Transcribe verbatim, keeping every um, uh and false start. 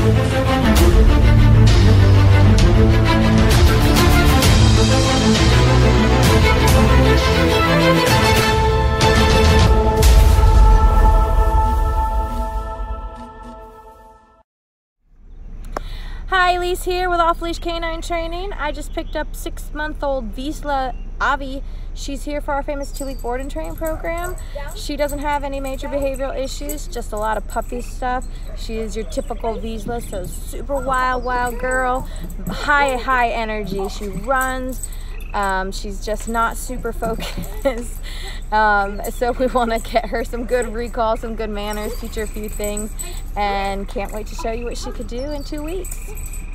Hi, Leash here with Off Leash Canine Training. I just picked up six-month-old Vizsla Avi. She's here for our famous two-week board and train program. She doesn't have any major behavioral issues, just a lot of puppy stuff. She is your typical Vizsla, so super wild, wild girl, high, high energy. She runs. Um, she's just not super focused. Um, so we want to get her some good recall, some good manners, teach her a few things, and can't wait to show you what she could do in two weeks.